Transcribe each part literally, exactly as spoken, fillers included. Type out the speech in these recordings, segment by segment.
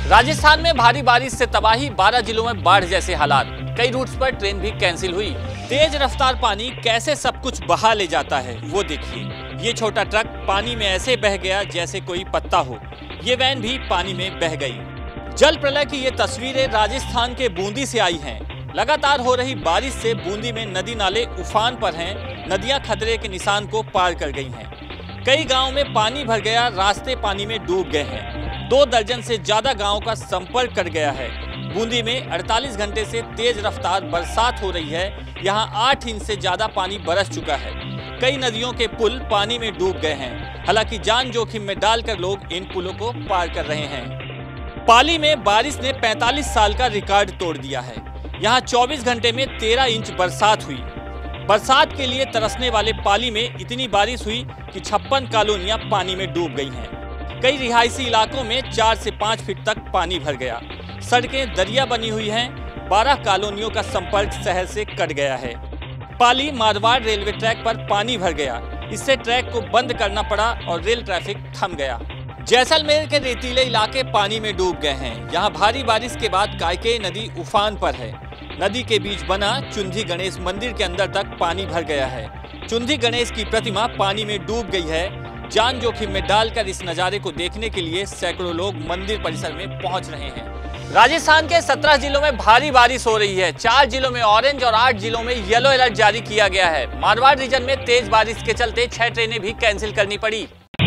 राजस्थान में भारी बारिश से तबाही, बारह जिलों में बाढ़ जैसे हालात। कई रूट्स पर ट्रेन भी कैंसिल हुई। तेज रफ्तार पानी कैसे सब कुछ बहा ले जाता है वो देखिए। ये छोटा ट्रक पानी में ऐसे बह गया जैसे कोई पत्ता हो। ये वैन भी पानी में बह गई। जल प्रलय की ये तस्वीरें राजस्थान के बूंदी से आई हैं। लगातार हो रही बारिश से बूंदी में नदी नाले उफान पर हैं। नदियां खतरे के निशान को पार कर गई हैं। कई गांवों में पानी भर गया, रास्ते पानी में डूब गए हैं। दो दर्जन से ज्यादा गांवों का संपर्क कट गया है। बूंदी में अड़तालीस घंटे से तेज रफ्तार बरसात हो रही है। यहां आठ इंच से ज्यादा पानी बरस चुका है। कई नदियों के पुल पानी में डूब गए हैं। हालांकि जान जोखिम में डालकर लोग इन पुलों को पार कर रहे हैं। पाली में बारिश ने पैंतालीस साल का रिकॉर्ड तोड़ दिया है। यहाँ चौबीस घंटे में तेरह इंच बरसात हुई। बरसात के लिए तरसने वाले पाली में इतनी बारिश हुई कि छप्पन कॉलोनियां पानी में डूब गई हैं। कई रिहायशी इलाकों में चार से पाँच फीट तक पानी भर गया। सड़कें दरिया बनी हुई हैं। बारह कॉलोनियों का संपर्क शहर से कट गया है। पाली मारवाड़ रेलवे ट्रैक पर पानी भर गया। इससे ट्रैक को बंद करना पड़ा और रेल ट्रैफिक थम गया। जैसलमेर के रेतीले इलाके पानी में डूब गए हैं। यहाँ भारी बारिश के बाद कायकेय नदी उफान पर है। नदी के बीच बना चुंधी गणेश मंदिर के अंदर तक पानी भर गया है। चुंधी गणेश की प्रतिमा पानी में डूब गई है। जान जोखिम में डालकर इस नज़ारे को देखने के लिए सैकड़ों लोग मंदिर परिसर में पहुंच रहे हैं। राजस्थान के सत्रह जिलों में भारी बारिश हो रही है। चार जिलों में ऑरेंज और आठ जिलों में येलो अलर्ट जारी किया गया है। मारवाड़ रीजन में तेज बारिश के चलते छह ट्रेनें भी कैंसिल करनी पड़ी।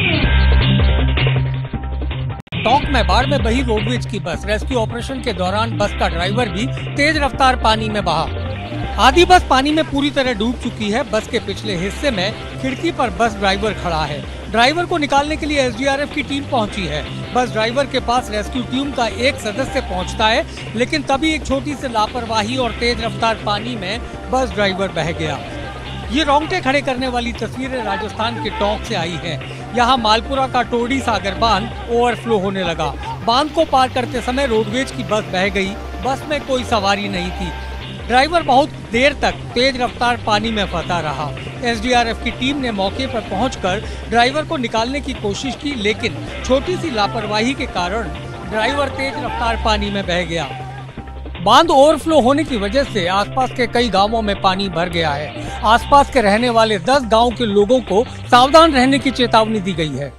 टोंक में बाढ़ में बही रोडवेज की बस। रेस्क्यू ऑपरेशन के दौरान बस का ड्राइवर भी तेज रफ्तार पानी में बहा। आधी बस पानी में पूरी तरह डूब चुकी है। बस के पिछले हिस्से में खिड़की पर बस ड्राइवर खड़ा है। ड्राइवर को निकालने के लिए एस डी आर एफ की टीम पहुंची है। बस ड्राइवर के पास रेस्क्यू टीम का एक सदस्य पहुंचता है, लेकिन तभी एक छोटी सी लापरवाही और तेज रफ्तार पानी में बस ड्राइवर बह गया। ये रोंगटे खड़े करने वाली तस्वीरें राजस्थान के टोंक से आई हैं। यहाँ मालपुरा का टोडी सागर बांध ओवरफ्लो होने लगा। बांध को पार करते समय रोडवेज की बस बह गई। बस में कोई सवारी नहीं थी। ड्राइवर बहुत देर तक तेज रफ्तार पानी में फंसा रहा। एस डी आर एफ की टीम ने मौके पर पहुंचकर ड्राइवर को निकालने की कोशिश की, लेकिन छोटी सी लापरवाही के कारण ड्राइवर तेज रफ्तार पानी में बह गया। बांध ओवरफ्लो होने की वजह से आसपास के कई गांवों में पानी भर गया है। आसपास के रहने वाले दस गांव के लोगों को सावधान रहने की चेतावनी दी गई है।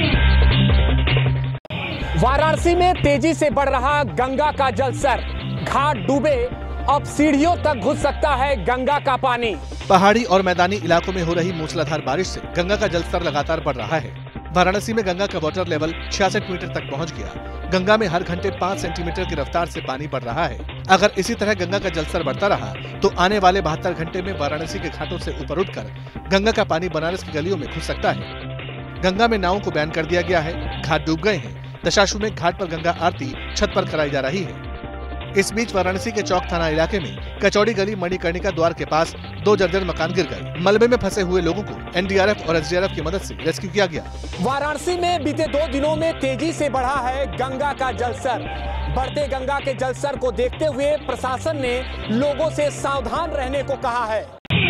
वाराणसी में तेजी से बढ़ रहा गंगा का जलस्तर। घाट डूबे, अब सीढ़ियों तक घुस सकता है गंगा का पानी। पहाड़ी और मैदानी इलाकों में हो रही मूसलाधार बारिश से गंगा का जलस्तर लगातार बढ़ रहा है। वाराणसी में गंगा का वाटर लेवल छियासठ मीटर तक पहुंच गया। गंगा में हर घंटे पाँच सेंटीमीटर की रफ्तार से पानी बढ़ रहा है। अगर इसी तरह गंगा का जलस्तर बढ़ता रहा तो आने वाले बहत्तर घंटे में वाराणसी के घाटों से ऊपर उठकर गंगा का पानी बनारस की गलियों में घुस सकता है। गंगा में नावों को बैन कर दिया गया है। घाट डूब गए हैं। दशाश्वमेध घाट पर गंगा आरती छत पर कराई जा रही है। इस बीच वाराणसी के चौक थाना इलाके में कचौड़ी गली मणिकर्णिका द्वार के पास दो जर्जर मकान गिर गए। मलबे में फंसे हुए लोगों को एन डी आर एफ और एस डी आर एफ की मदद से रेस्क्यू किया गया। वाराणसी में बीते दो दिनों में तेजी से बढ़ा है गंगा का जलस्तर। बढ़ते गंगा के जलस्तर को देखते हुए प्रशासन ने लोगों से सावधान रहने को कहा है।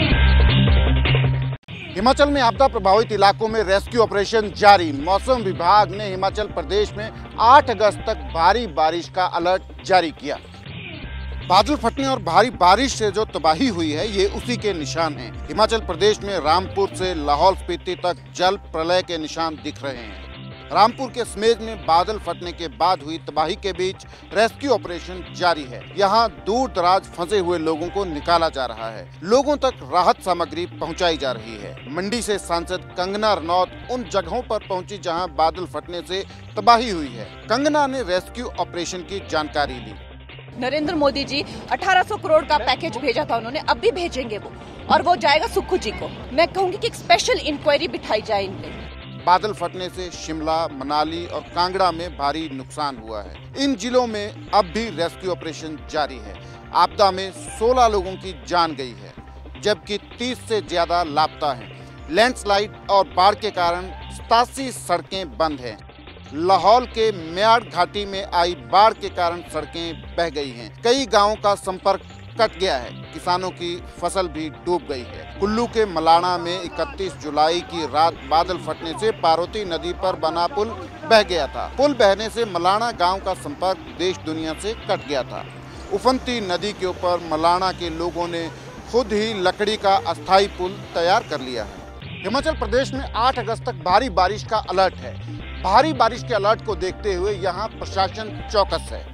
हिमाचल में आपदा प्रभावित इलाकों में रेस्क्यू ऑपरेशन जारी। मौसम विभाग ने हिमाचल प्रदेश में आठ अगस्त तक भारी बारिश का अलर्ट जारी किया। बादल फटने और भारी बारिश से जो तबाही हुई है ये उसी के निशान हैं। हिमाचल प्रदेश में रामपुर से लाहौल स्पीति तक जल प्रलय के निशान दिख रहे हैं। रामपुर के समेज में बादल फटने के बाद हुई तबाही के बीच रेस्क्यू ऑपरेशन जारी है। यहाँ दूर दराज फंसे हुए लोगों को निकाला जा रहा है। लोगों तक राहत सामग्री पहुँचाई जा रही है। मंडी से सांसद कंगना रनौत उन जगहों पर पहुंची जहां बादल फटने से तबाही हुई है। कंगना ने रेस्क्यू ऑपरेशन की जानकारी ली। नरेंद्र मोदी जी अठारह सौ करोड़ का पैकेज भेजा था उन्होंने, अब भी भेजेंगे वो, और वो जाएगा सुक्खू जी को। मैं कहूंगी कि एक स्पेशल इंक्वायरी बिठाई जाए इन पे। बादल फटने से शिमला, मनाली और कांगड़ा में भारी नुकसान हुआ है। इन जिलों में अब भी रेस्क्यू ऑपरेशन जारी है। आपदा में सोलह लोगों की जान गई है, जबकि तीस से ज्यादा लापता हैं। लैंडस्लाइड और बाढ़ के कारण सतासी सड़कें बंद हैं। लाहौल के म्याड़ घाटी में आई बाढ़ के कारण सड़कें बह गई हैं। कई गांवों का संपर्क कट गया है। किसानों की फसल भी डूब गई है। कुल्लू के मलाना में इकतीस जुलाई की रात बादल फटने से पार्वती नदी पर बना पुल बह गया था। पुल बहने से मलाना गांव का संपर्क देश दुनिया से कट गया था। उफनती नदी के ऊपर मलाना के लोगों ने खुद ही लकड़ी का अस्थायी पुल तैयार कर लिया है। हिमाचल प्रदेश में आठ अगस्त तक भारी बारिश का अलर्ट है। भारी बारिश के अलर्ट को देखते हुए यहाँ प्रशासन चौकस है।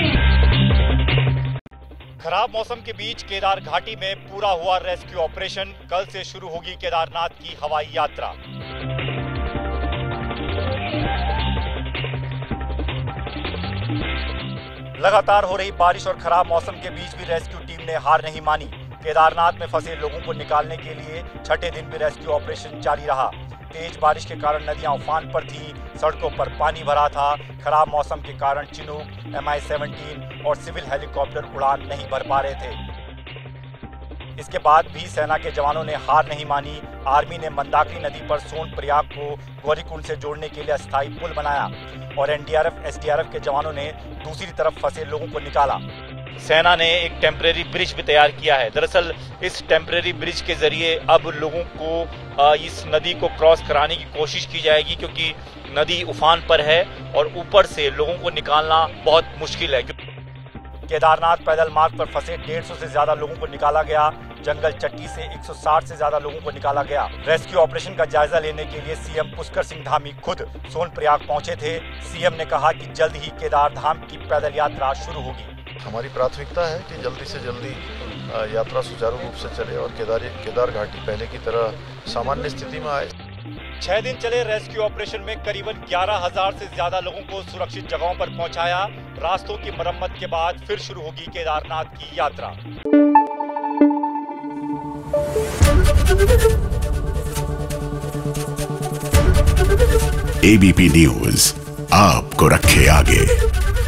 खराब मौसम के बीच केदार घाटी में पूरा हुआ रेस्क्यू ऑपरेशन। कल से शुरू होगी केदारनाथ की हवाई यात्रा। लगातार हो रही बारिश और खराब मौसम के बीच भी रेस्क्यू टीम ने हार नहीं मानी। केदारनाथ में फंसे लोगों को निकालने के लिए छठे दिन भी रेस्क्यू ऑपरेशन जारी रहा। तेज बारिश के कारण नदियां उफान पर थीं, सड़कों पर पानी भरा था। खराब मौसम के कारण चिनूक, एम आई सेवनटीन और सिविल हेलीकॉप्टर उड़ान नहीं भर पा रहे थे। इसके बाद भी सेना के जवानों ने हार नहीं मानी। आर्मी ने मंदाकिनी नदी पर सोनप्रयाग को गौरीकुंड से जोड़ने के लिए अस्थायी पुल बनाया और N D R F, S D R F के जवानों ने दूसरी तरफ फंसे लोगों को निकाला। सेना ने एक टेम्परेरी ब्रिज भी तैयार किया है। दरअसल इस टेम्परेरी ब्रिज के जरिए अब लोगों को इस नदी को क्रॉस कराने की कोशिश की जाएगी, क्योंकि नदी उफान पर है और ऊपर से लोगों को निकालना बहुत मुश्किल है। केदारनाथ पैदल मार्ग पर फंसे डेढ़ सौ से ज्यादा लोगों को निकाला गया। जंगल चट्टी से एक सौ साठ से ज्यादा लोगों को निकाला गया। रेस्क्यू ऑपरेशन का जायजा लेने के लिए सी एम पुष्कर सिंह धामी खुद सोनप्रयाग पहुंचे थे। सी एम ने कहा कि जल्द ही केदार धाम की पैदल यात्रा शुरू होगी। हमारी प्राथमिकता है कि जल्दी से जल्दी यात्रा सुचारू रूप से चले और केदार केदार घाटी पहले की तरह सामान्य स्थिति में आए। छह दिन चले रेस्क्यू ऑपरेशन में करीबन ग्यारह हजार से ज्यादा लोगों को सुरक्षित जगहों पर पहुंचाया। रास्तों की मरम्मत के बाद फिर शुरू होगी केदारनाथ की यात्रा। ए बी पी न्यूज आपको रखे आगे।